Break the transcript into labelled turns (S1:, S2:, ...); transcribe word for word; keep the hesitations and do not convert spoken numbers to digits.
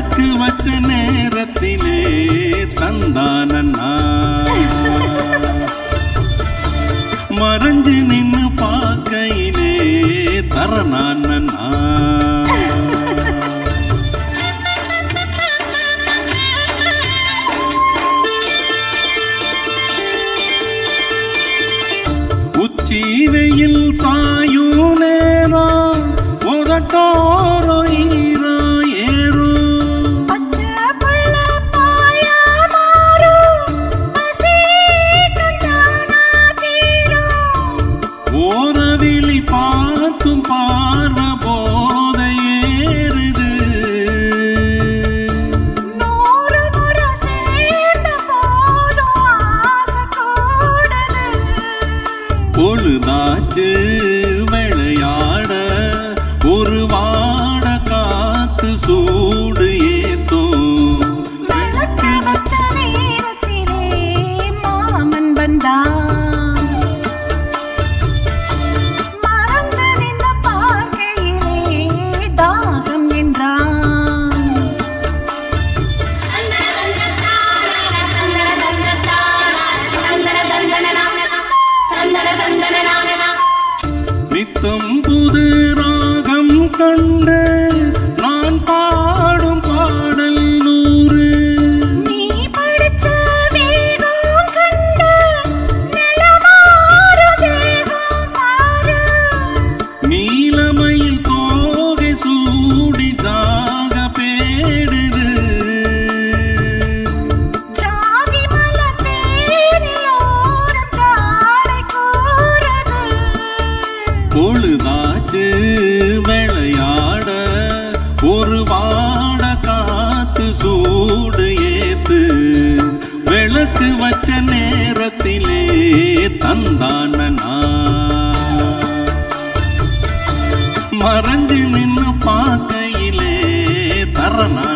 S1: விளக்கு வச்ச நேரத்திலே தந்தானண்ணா மறைஞ்சு நின்னு பார்க்கையிலே தரணானண்ணா உச்சி வெயில் சாயும் நேரம் உதட்டோரோ ஈரோ ஏறும் ஓரவிழி பார்த்தும் பார்வ போத ஏறுது பொழுதாச்சு விளையாட ஒரு வாட காத்து சூடு ஏத்தும்
S2: விளக்கு வச்ச நேரத்திலே மாமன் வந்தான் மறைஞ்சு நின்று பார்க்கையிலே தாகம் என்றான்
S1: நித்தம் புது ராகம் கண்டு நான் பாடும் பாடல் நூறு
S2: நீ படிச்ச வேகம் கண்டு நிலமாறு தேகம் மாறு
S1: நீலமயில் தோகை சூடி தாக பேடுது
S2: ஜாதி மலர் தேனிலோரம் காடை கூறது
S1: பொழுதாச்சு விளையாட ஒரு வாட காத்து சூடு ஏத்து விளக்கு வச்ச நேரத்திலே தந்தானண்ணா மறைஞ்சு நின்னு பார்க்கையிலே தரணா